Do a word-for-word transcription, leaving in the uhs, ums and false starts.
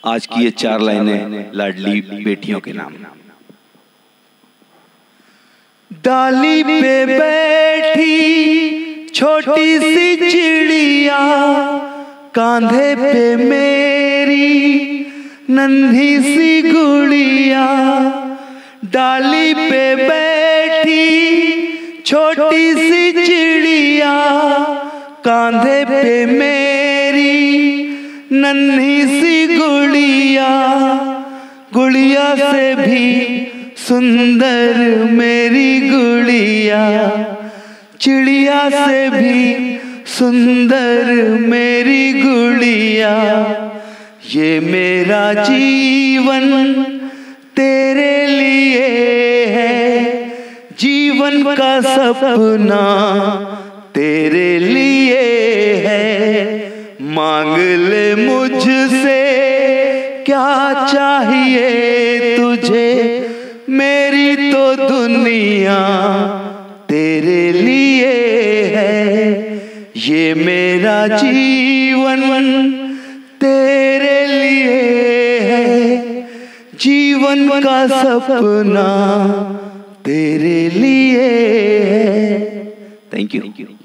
आज की ये चार लाइनें लाडली बेटियों के नाम। डाली पे बैठी छोटी सी चिड़िया, कांधे पे मेरी नन्ही सी गुड़िया। डाली पे बैठी छोटी सी चिड़िया, कांधे पे मेरी नन्ही सी गुड़िया। गुड़िया से भी सुंदर मेरी गुड़िया, चिड़िया से भी सुंदर मेरी गुड़िया। ये मेरा जीवन तेरे लिए है, जीवन का सपना तेरे लिए है। मांग ले मुझसे क्या चाहिए तुझे, मेरी तो दुनिया तेरे लिए है। ये मेरा जीवन तेरे लिए है, जीवन का सपना तेरे लिए है। Thank you.